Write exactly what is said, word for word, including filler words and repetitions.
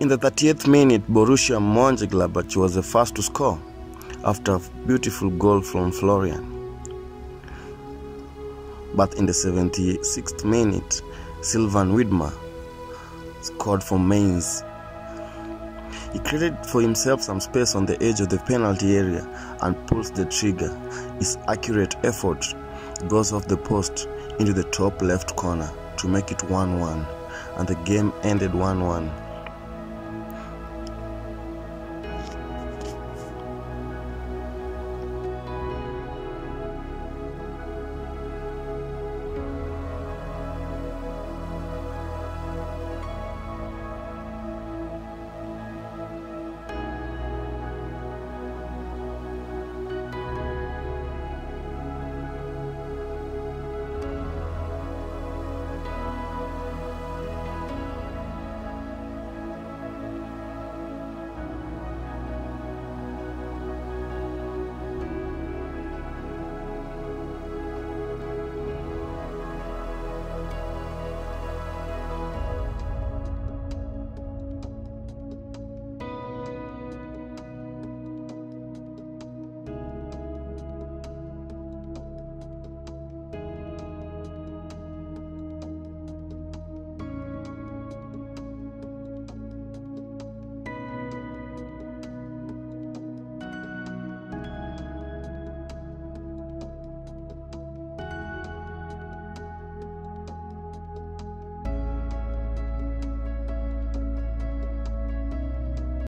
In the thirtieth minute, Borussia Mönchengladbach was the first to score after a beautiful goal from Florian. But in the seventy-sixth minute, SILVAN WIDMER scored for Mainz. He created for himself some space on the edge of the penalty area and pulls the trigger. His accurate effort goes off the post into the top left corner to make it one one, and the game ended one one.